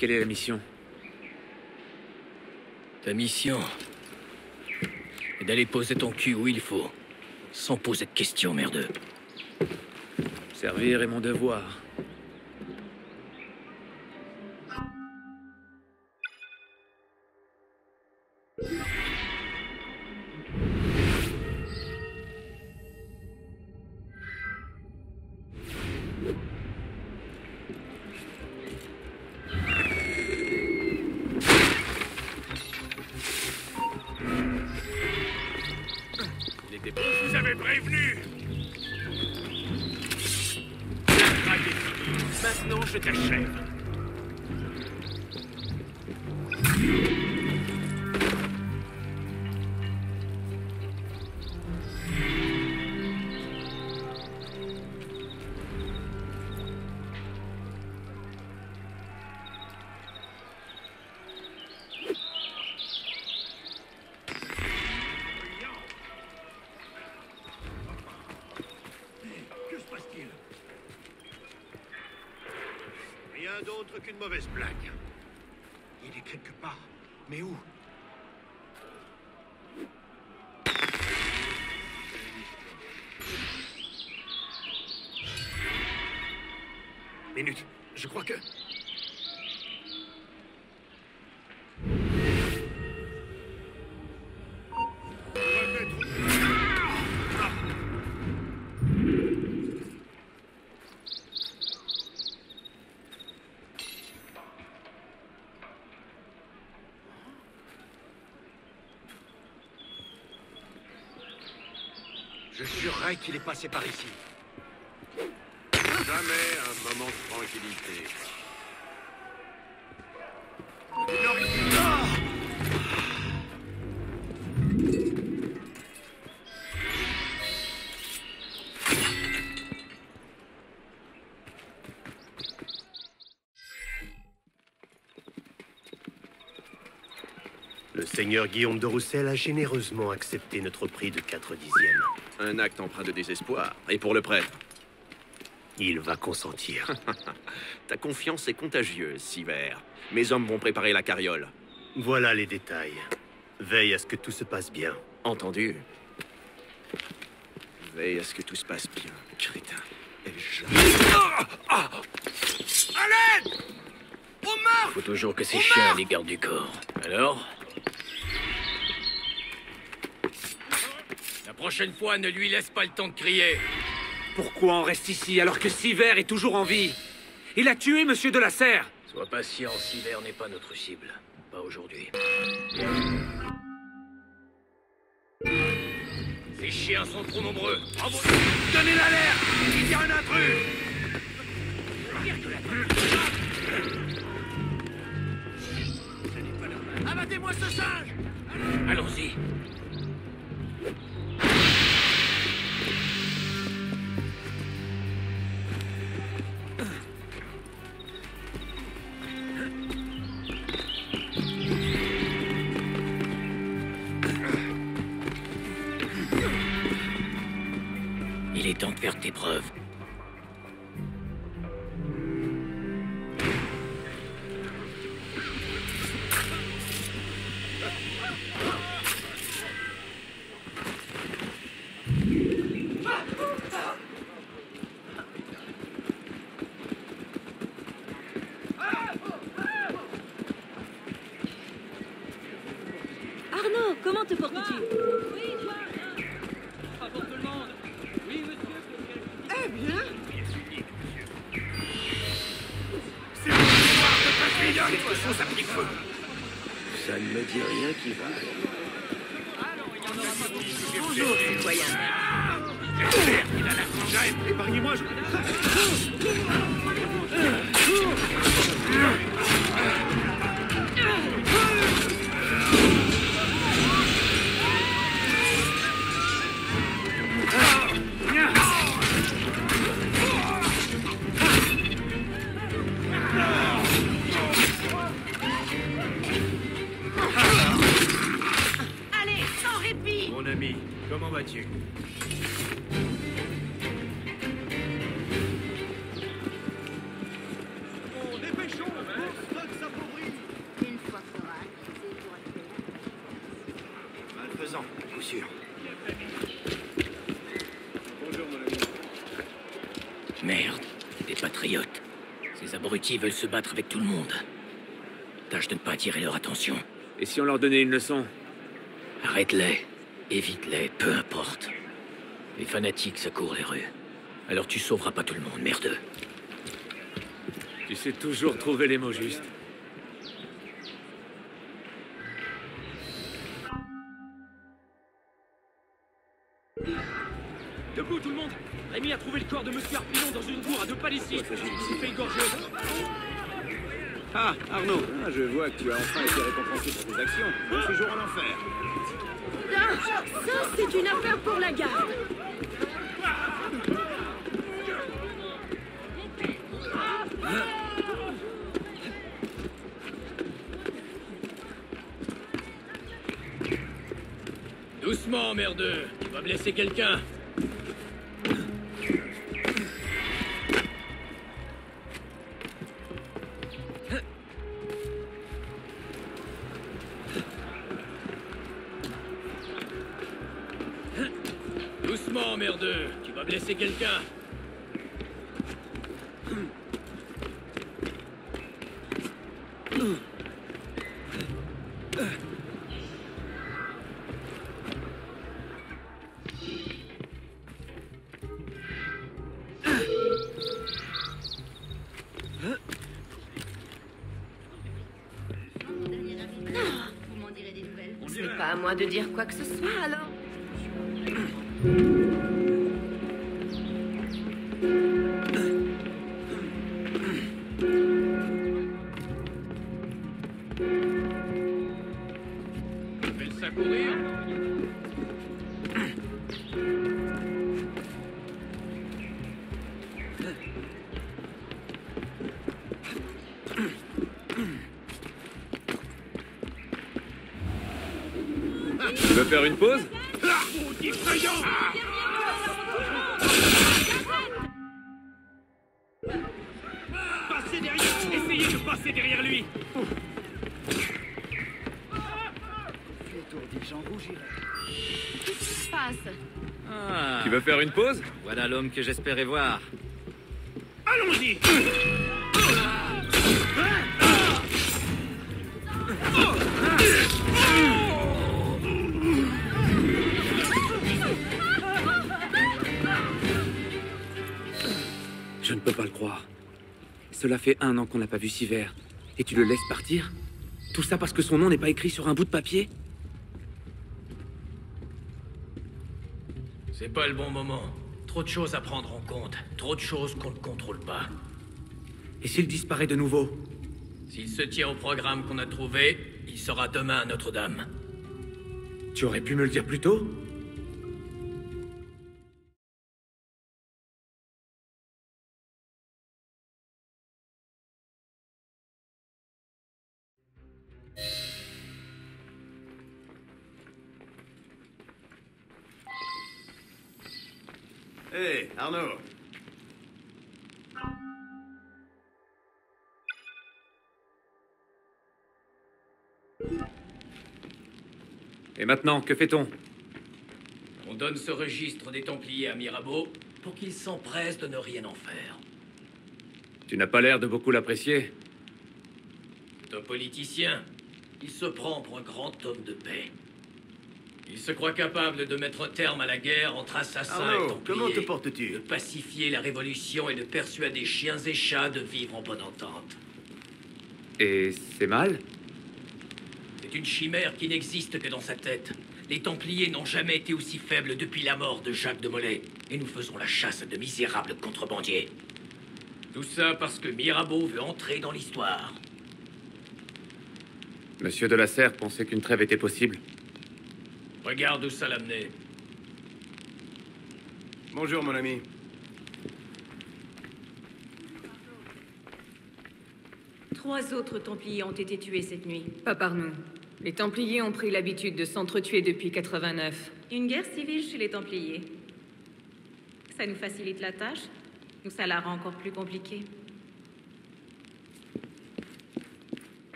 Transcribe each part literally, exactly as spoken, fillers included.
Quelle est la mission? Ta mission est d'aller poser ton cul où il faut, sans poser de questions, merdeux. Servir est mon devoir. Vous avez prévenu. Maintenant, je t'achève. Rien d'autre qu'une mauvaise blague. Il est quelque part. Mais où? Minute, je crois que... Je jurerais qu'il est passé par ici. Jamais un moment de tranquillité. Le seigneur Guillaume de Roussel a généreusement accepté notre prix de quatre dixièmes. Un acte empreint de désespoir. Et pour le prêtre? Il va consentir. Ta confiance est contagieuse, Sivert. Mes hommes vont préparer la carriole. Voilà les détails. Veille à ce que tout se passe bien. Entendu. Veille à ce que tout se passe bien, crétin. Et je... Ah ah à l'aide! Au meurtre! Faut toujours que ces chiens les gardent du corps. Alors? La prochaine fois, ne lui laisse pas le temps de crier. Pourquoi on reste ici alors que Sivert est toujours en vie? Il a tué Monsieur de la Serre. Sois patient, Sivert n'est pas notre cible. Pas aujourd'hui. Ces chiens sont trop nombreux. Donnez l'alerte! Il y a un intrus! Abattez-moi ce singe! Allons-y. Il est temps de faire tes preuves. Arnaud, comment te portes-tu? Oui, toi. Pas pour tout le monde. Oui, monsieur. Eh bien. C'est le pouvoir de Patriot! Quelque chose a pris feu! Ça ne me dit rien qui va. Bonjour, citoyen. J'espère qu'il a la frangette! Épargnez-moi, je... Allez, sans répit. Mon ami, comment vas-tu? Dépêchons, hein? Ces abrutis veulent se battre avec tout le monde. Tâche de ne pas attirer leur attention. Et si on leur donnait une leçon? Arrête-les. Évite-les, peu importe. Les fanatiques, ça court les rues. Alors tu sauveras pas tout le monde, merdeux. Tu sais toujours trouver les mots justes. Debout, tout le monde! Rémi a trouvé le corps de Monsieur Harpillon dans une bourre à deux pas d'ici. Il s'est fait égorger. Ah, Arnaud, ah, je vois que tu as enfin été récompensé pour tes actions. Bon séjour en enfer. Ah, ça, c'est une affaire pour la garde. Doucement, merdeux. Tu vas blesser quelqu'un. Doucement, merdeux. Tu vas blesser quelqu'un. C'est pas à moi de dire quoi que ce soit, alors. Fais le secourir. Tu veux faire une pause? Passez derrière! Essayez de passer derrière lui! Qu'est-ce qui se passe? Tu veux faire une pause? Voilà l'homme que j'espérais voir. Allons-y! Je ne peux pas le croire. Cela fait un an qu'on n'a pas vu Siver. Et tu le laisses partir? Tout ça parce que son nom n'est pas écrit sur un bout de papier? C'est pas le bon moment. Trop de choses à prendre en compte. Trop de choses qu'on ne contrôle pas. Et s'il disparaît de nouveau? S'il se tient au programme qu'on a trouvé, il sera demain à Notre-Dame. Tu aurais pu me le dire plus tôt? Hé, hey, Arnaud. Et maintenant, que fait-on? On donne ce registre des Templiers à Mirabeau pour qu'il s'empresse de ne rien en faire. Tu n'as pas l'air de beaucoup l'apprécier. C'est un politicien. Il se prend pour un grand homme de paix. Il se croit capable de mettre un terme à la guerre entre assassins Arnaud, et Templiers. comment te portes-tu? De pacifier la révolution et de persuader chiens et chats de vivre en bonne entente. Et c'est mal? C'est une chimère qui n'existe que dans sa tête. Les Templiers n'ont jamais été aussi faibles depuis la mort de Jacques de Molay. Et nous faisons la chasse de misérables contrebandiers. Tout ça parce que Mirabeau veut entrer dans l'histoire. Monsieur de la Serre pensait qu'une trêve était possible. Regarde où ça l'a mené. Bonjour, mon ami. Trois autres Templiers ont été tués cette nuit. Pas par nous. Les Templiers ont pris l'habitude de s'entretuer depuis quatre-vingt-neuf. Une guerre civile chez les Templiers. Ça nous facilite la tâche, ou ça la rend encore plus compliquée?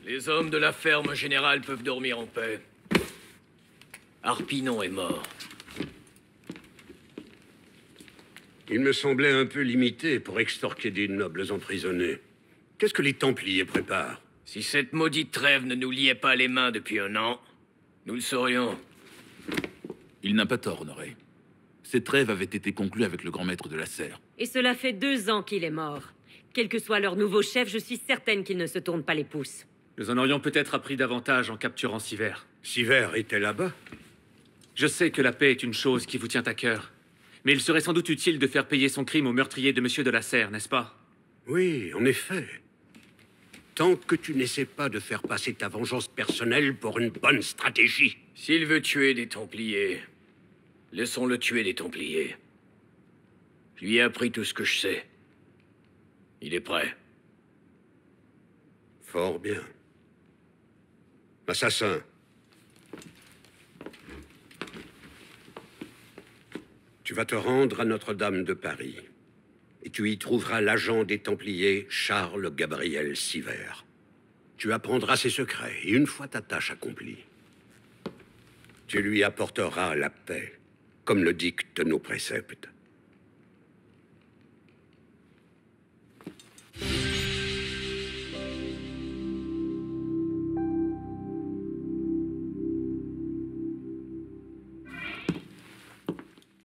Les hommes de la ferme générale peuvent dormir en paix. Harpinon est mort. Il me semblait un peu limité pour extorquer des nobles emprisonnés. Qu'est-ce que les Templiers préparent? Si cette maudite trêve ne nous liait pas les mains depuis un an, nous le saurions. Il n'a pas tort, Honoré. Cette trêve avait été conclue avec le grand maître de la serre. Et cela fait deux ans qu'il est mort. Quel que soit leur nouveau chef, je suis certaine qu'ils ne se tournent pas les pouces. Nous en aurions peut-être appris davantage en capturant Siver. Siver était là-bas? Je sais que la paix est une chose qui vous tient à cœur. Mais il serait sans doute utile de faire payer son crime au meurtrier de Monsieur de la Serre, n'est-ce pas? Oui, en effet. Tant que tu n'essaies pas de faire passer ta vengeance personnelle pour une bonne stratégie. S'il veut tuer des Templiers, laissons-le tuer des Templiers. Je lui ai appris tout ce que je sais. Il est prêt. Fort bien. Assassin. Tu vas te rendre à Notre-Dame de Paris. Et tu y trouveras l'agent des Templiers, Charles Gabriel Siver. Tu apprendras ses secrets, et une fois ta tâche accomplie, tu lui apporteras la paix, comme le dictent nos préceptes.